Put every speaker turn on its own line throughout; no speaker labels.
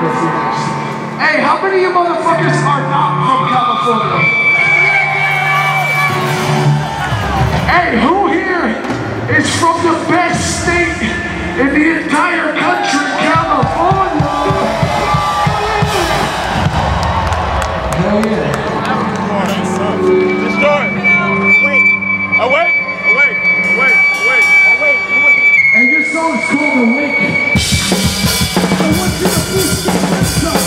Hey, how many of you motherfuckers are not from California? Hey, who here is from the best state in the entire country, California? Hell yeah.
Destroy. Awake.
And your song's called Awake. I want you to please get this up.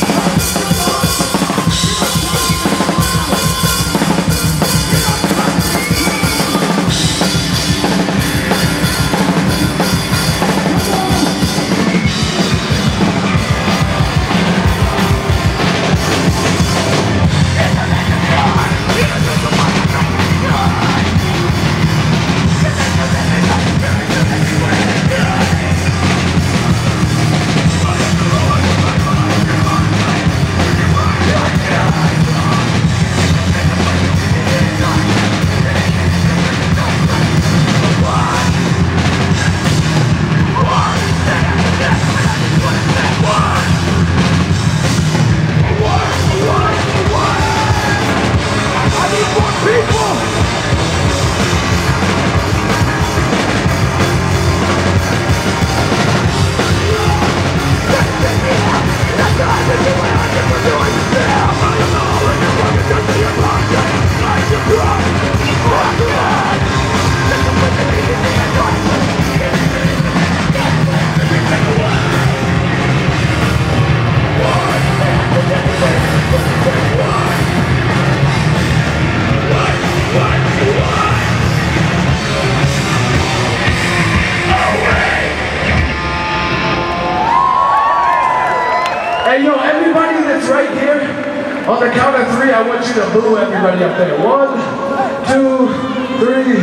Hey, yo, everybody that's right here, on the count of 3, I want you to boo everybody up there. 1, 2, 3.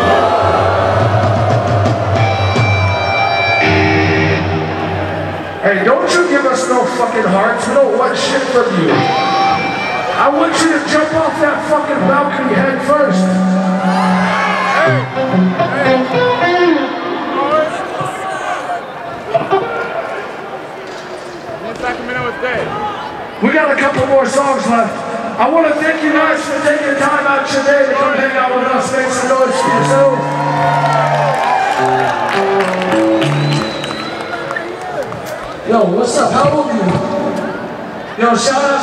Hey, don't you give us no fucking hearts. We don't want shit from you. I want you to jump off that fucking balcony head first. We got a couple more songs left. I want to thank you guys for taking time out your day to come hang out with us. Make some noise for yourselves. Yo, what's up? How old are you? Yo, shout out